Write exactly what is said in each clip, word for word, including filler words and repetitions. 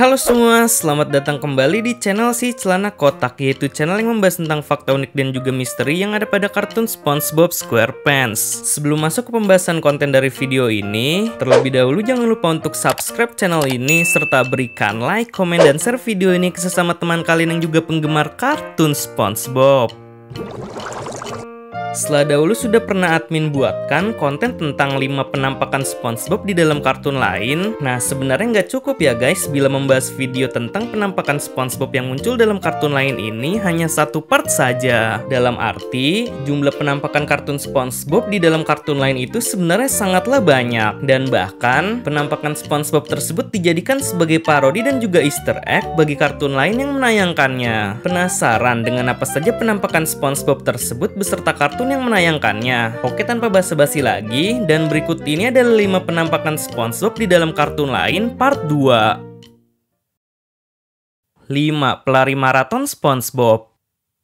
Halo semua, selamat datang kembali di channel si Celana Kotak, yaitu channel yang membahas tentang fakta unik dan juga misteri yang ada pada kartun SpongeBob SquarePants. Sebelum masuk ke pembahasan konten dari video ini, terlebih dahulu jangan lupa untuk subscribe channel ini serta berikan like, komen, dan share video ini ke sesama teman kalian yang juga penggemar kartun SpongeBob. Setelah dahulu sudah pernah admin buatkan konten tentang lima penampakan SpongeBob di dalam kartun lain. Nah, sebenarnya nggak cukup ya guys bila membahas video tentang penampakan SpongeBob yang muncul dalam kartun lain ini hanya satu part saja. Dalam arti, jumlah penampakan kartun SpongeBob di dalam kartun lain itu sebenarnya sangatlah banyak. Dan bahkan, penampakan SpongeBob tersebut dijadikan sebagai parodi dan juga easter egg bagi kartun lain yang menayangkannya. Penasaran dengan apa saja penampakan SpongeBob tersebut beserta kartun yang menayangkannya? Oke, tanpa basa-basi lagi, dan berikut ini adalah lima penampakan SpongeBob di dalam kartun lain part dua. lima. Pelari maraton SpongeBob.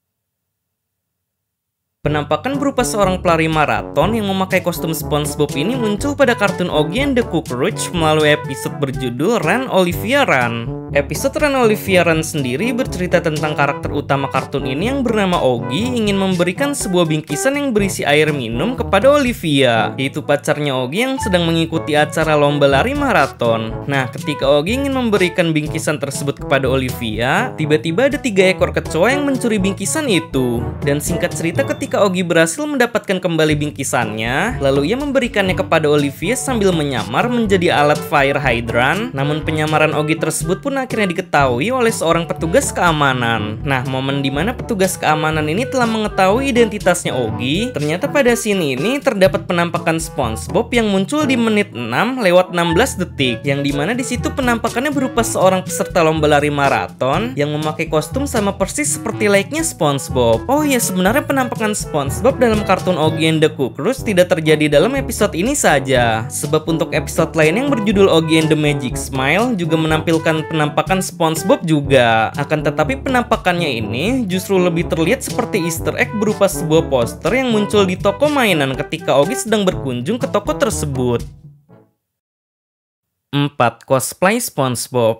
Penampakan berupa seorang pelari maraton yang memakai kostum SpongeBob ini muncul pada kartun Oggy and the Cockroach melalui episode berjudul Run Olivia Run. Episode Run Olivia Run sendiri bercerita tentang karakter utama kartun ini yang bernama Oggy ingin memberikan sebuah bingkisan yang berisi air minum kepada Olivia, yaitu pacarnya Oggy yang sedang mengikuti acara lomba lari maraton. Nah, ketika Oggy ingin memberikan bingkisan tersebut kepada Olivia, tiba-tiba ada tiga ekor kecoa yang mencuri bingkisan itu. Dan singkat cerita, ketika Oggy berhasil mendapatkan kembali bingkisannya, lalu ia memberikannya kepada Olivia sambil menyamar menjadi alat fire hydrant. Namun penyamaran Oggy tersebut pun akhirnya diketahui oleh seorang petugas keamanan. Nah, momen dimana petugas keamanan ini telah mengetahui identitasnya Oggy, ternyata pada scene ini terdapat penampakan SpongeBob yang muncul di menit enam lewat enam belas detik, yang dimana disitu penampakannya berupa seorang peserta lomba lari maraton yang memakai kostum sama persis seperti layaknya SpongeBob. Oh ya, sebenarnya penampakan SpongeBob dalam kartun Oggy and the Cockroach tidak terjadi dalam episode ini saja, sebab untuk episode lain yang berjudul Oggy and the Magic Smile juga menampilkan penampakan SpongeBob juga. Akan tetapi penampakannya ini justru lebih terlihat seperti easter egg berupa sebuah poster yang muncul di toko mainan ketika Oggy sedang berkunjung ke toko tersebut. empat. Cosplay SpongeBob.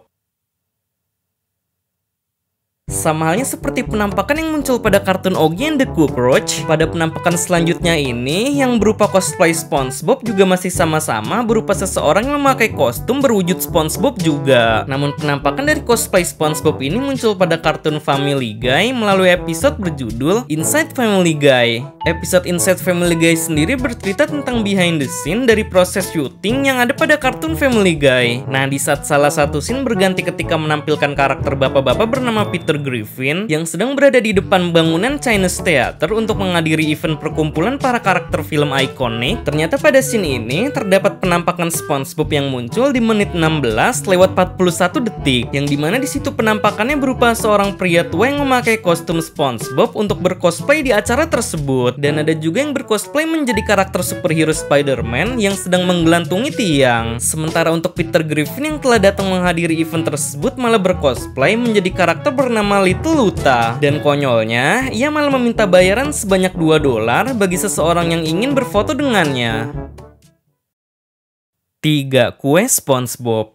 Sama halnya seperti penampakan yang muncul pada kartun Oggy and the Cockroach, pada penampakan selanjutnya ini yang berupa cosplay SpongeBob juga masih sama-sama berupa seseorang yang memakai kostum berwujud SpongeBob juga. Namun penampakan dari cosplay SpongeBob ini muncul pada kartun Family Guy melalui episode berjudul Inside Family Guy. Episode Inside Family Guy sendiri bercerita tentang behind the scene dari proses syuting yang ada pada kartun Family Guy. Nah, di saat salah satu scene berganti ketika menampilkan karakter bapak-bapak bernama Peter Griffin yang sedang berada di depan bangunan Chinese Theater untuk menghadiri event perkumpulan para karakter film ikonik. Ternyata pada scene ini terdapat penampakan SpongeBob yang muncul di menit enam belas lewat empat puluh satu detik, yang dimana disitu penampakannya berupa seorang pria tua yang memakai kostum SpongeBob untuk bercosplay di acara tersebut. Dan ada juga yang bercosplay menjadi karakter superhero Spider-Man yang sedang menggelantungi tiang. Sementara untuk Peter Griffin yang telah datang menghadiri event tersebut malah bercosplay menjadi karakter bernama Little Luta. Dan konyolnya, ia malah meminta bayaran sebanyak dua dolar bagi seseorang yang ingin berfoto dengannya. tiga. Kue SpongeBob.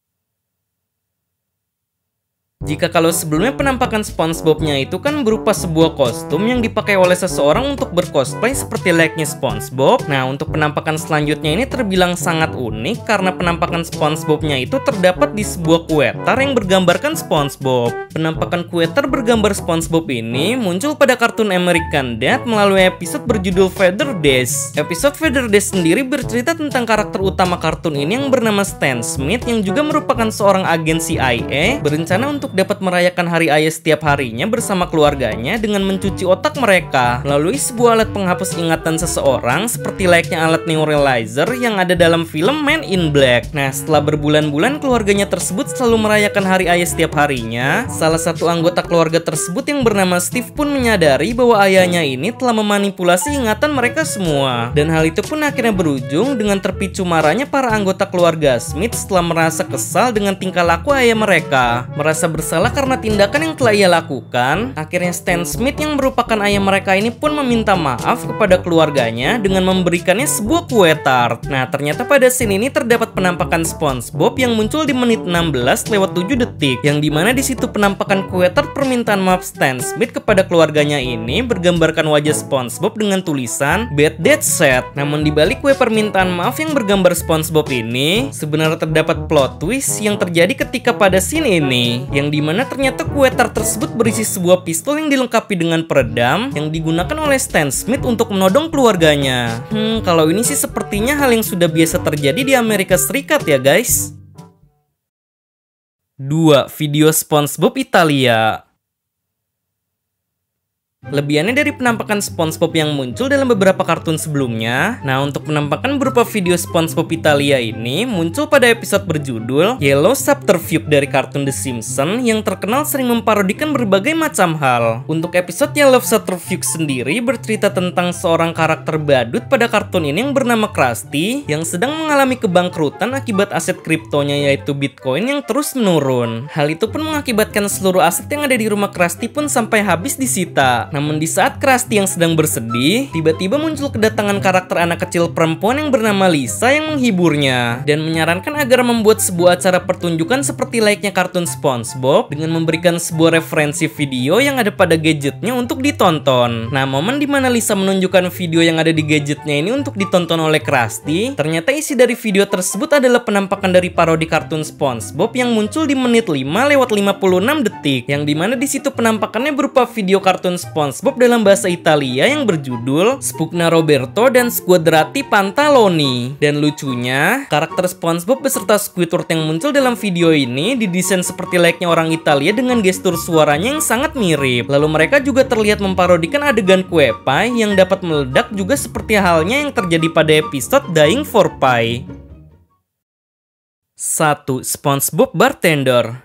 Jika kalau sebelumnya penampakan SpongeBob-nya itu kan berupa sebuah kostum yang dipakai oleh seseorang untuk bercosplay seperti layaknya SpongeBob. Nah, untuk penampakan selanjutnya ini terbilang sangat unik karena penampakan SpongeBob-nya itu terdapat di sebuah kuetar yang bergambarkan SpongeBob. Penampakan kuetar bergambar SpongeBob ini muncul pada kartun American Dad melalui episode berjudul Feather Dash. Episode Feather Dash sendiri bercerita tentang karakter utama kartun ini yang bernama Stan Smith yang juga merupakan seorang agen C I A berencana untuk dapat merayakan hari ayah setiap harinya bersama keluarganya dengan mencuci otak mereka melalui sebuah alat penghapus ingatan seseorang seperti layaknya alat neuralizer yang ada dalam film Man in Black. Nah, setelah berbulan-bulan keluarganya tersebut selalu merayakan hari ayah setiap harinya, salah satu anggota keluarga tersebut yang bernama Steve pun menyadari bahwa ayahnya ini telah memanipulasi ingatan mereka semua. Dan hal itu pun akhirnya berujung dengan terpicu marahnya para anggota keluarga Smith setelah merasa kesal dengan tingkah laku ayah mereka. Merasa bersalah karena tindakan yang telah ia lakukan, akhirnya Stan Smith yang merupakan ayah mereka ini pun meminta maaf kepada keluarganya dengan memberikannya sebuah kue tart. Nah, ternyata pada scene ini terdapat penampakan SpongeBob yang muncul di menit enam belas lewat tujuh detik, yang dimana di situ penampakan kue tart permintaan maaf Stan Smith kepada keluarganya ini bergambarkan wajah SpongeBob dengan tulisan Bad Dad Said. Namun di balik kue permintaan maaf yang bergambar SpongeBob ini, sebenarnya terdapat plot twist yang terjadi ketika pada scene ini, yang dimana ternyata kue tart tersebut berisi sebuah pistol yang dilengkapi dengan peredam yang digunakan oleh Stan Smith untuk menodong keluarganya. Hmm, kalau ini sih sepertinya hal yang sudah biasa terjadi di Amerika Serikat ya guys. Dua. Video SpongeBob Italia. Lebihannya dari penampakan SpongeBob yang muncul dalam beberapa kartun sebelumnya. Nah, untuk penampakan berupa video SpongeBob Italia ini muncul pada episode berjudul Yellow Subterfuge dari kartun The Simpsons yang terkenal sering memparodikan berbagai macam hal. Untuk episode Yellow Subterfuge sendiri bercerita tentang seorang karakter badut pada kartun ini yang bernama Krusty yang sedang mengalami kebangkrutan akibat aset kriptonya yaitu Bitcoin yang terus menurun. Hal itu pun mengakibatkan seluruh aset yang ada di rumah Krusty pun sampai habis disita. Namun di saat Krusty yang sedang bersedih, tiba-tiba muncul kedatangan karakter anak kecil perempuan yang bernama Lisa yang menghiburnya dan menyarankan agar membuat sebuah acara pertunjukan seperti layaknya kartun SpongeBob dengan memberikan sebuah referensi video yang ada pada gadgetnya untuk ditonton. Nah, momen dimana Lisa menunjukkan video yang ada di gadgetnya ini untuk ditonton oleh Krusty, ternyata isi dari video tersebut adalah penampakan dari parodi kartun SpongeBob yang muncul di menit lima lewat lima puluh enam detik, yang dimana di situ penampakannya berupa video kartun SpongeBob SpongeBob dalam bahasa Italia yang berjudul Spugna Roberto dan Squadrati Pantaloni. Dan lucunya, karakter SpongeBob beserta Squidward yang muncul dalam video ini didesain seperti layaknya orang Italia dengan gestur suaranya yang sangat mirip. Lalu mereka juga terlihat memparodikan adegan kue pie yang dapat meledak juga seperti halnya yang terjadi pada episode Dying for Pie. Satu. SpongeBob Bartender.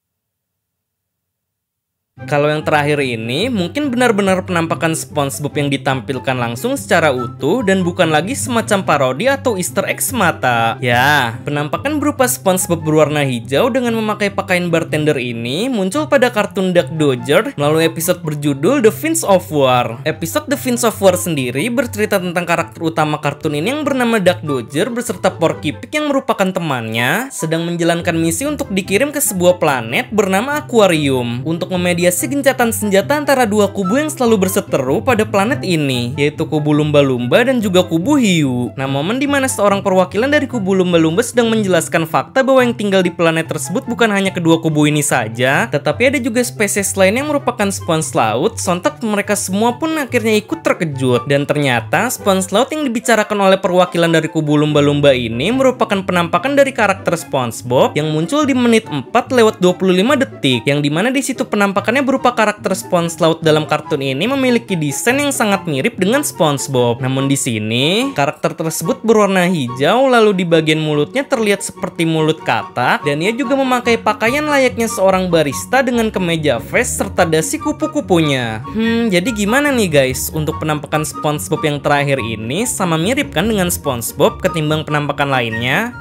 Kalau yang terakhir ini mungkin benar-benar penampakan SpongeBob yang ditampilkan langsung secara utuh dan bukan lagi semacam parodi atau easter egg semata. Ya, penampakan berupa SpongeBob berwarna hijau dengan memakai pakaian bartender ini muncul pada kartun Duck Dodger melalui episode berjudul The Fins of War. Episode The Fins of War sendiri bercerita tentang karakter utama kartun ini yang bernama Duck Dodger beserta Porky Pig yang merupakan temannya sedang menjalankan misi untuk dikirim ke sebuah planet bernama Aquarium untuk memediasi gencatan senjata antara dua kubu yang selalu berseteru pada planet ini, yaitu kubu lumba-lumba dan juga kubu hiu. Nah, momen dimana seorang perwakilan dari kubu lumba-lumba sedang menjelaskan fakta bahwa yang tinggal di planet tersebut bukan hanya kedua kubu ini saja, tetapi ada juga spesies lain yang merupakan spons laut. Sontak mereka semua pun akhirnya ikut terkejut, dan ternyata spons laut yang dibicarakan oleh perwakilan dari kubu lumba-lumba ini merupakan penampakan dari karakter SpongeBob yang muncul di menit empat lewat dua puluh lima detik, yang dimana di situ penampakannya berupa karakter spons laut dalam kartun ini memiliki desain yang sangat mirip dengan SpongeBob. Namun di sini karakter tersebut berwarna hijau, lalu di bagian mulutnya terlihat seperti mulut katak, dan ia juga memakai pakaian layaknya seorang barista dengan kemeja vest serta dasi kupu-kupunya. Hmm, jadi gimana nih guys? Untuk penampakan SpongeBob yang terakhir ini sama mirip kan dengan SpongeBob ketimbang penampakan lainnya?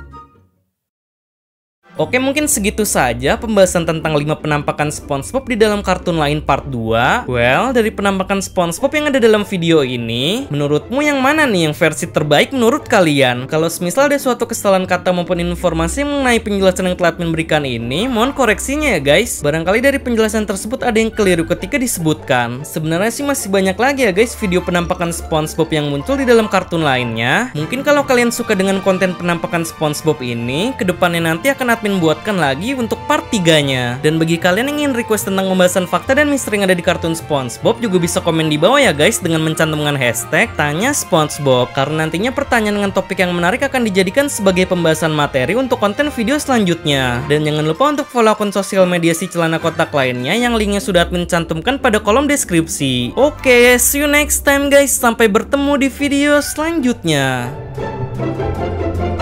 Oke, mungkin segitu saja pembahasan tentang lima penampakan SpongeBob di dalam kartun lain part dua. Well, dari penampakan SpongeBob yang ada dalam video ini, menurutmu yang mana nih yang versi terbaik menurut kalian? Kalau semisal ada suatu kesalahan kata maupun informasi mengenai penjelasan yang telah memberikan ini, mohon koreksinya ya guys. Barangkali dari penjelasan tersebut ada yang keliru ketika disebutkan. Sebenarnya sih masih banyak lagi ya guys video penampakan SpongeBob yang muncul di dalam kartun lainnya. Mungkin kalau kalian suka dengan konten penampakan SpongeBob ini, kedepannya nanti akan admin buatkan lagi untuk part tiga-nya. Dan bagi kalian yang ingin request tentang pembahasan fakta dan misteri yang ada di kartun SpongeBob, juga bisa komen di bawah ya guys dengan mencantumkan hashtag Tanya SpongeBob, karena nantinya pertanyaan dengan topik yang menarik akan dijadikan sebagai pembahasan materi untuk konten video selanjutnya. Dan jangan lupa untuk follow akun sosial media si Celana Kotak lainnya yang linknya sudah admin cantumkan pada kolom deskripsi. Oke, see you next time guys, sampai bertemu di video selanjutnya.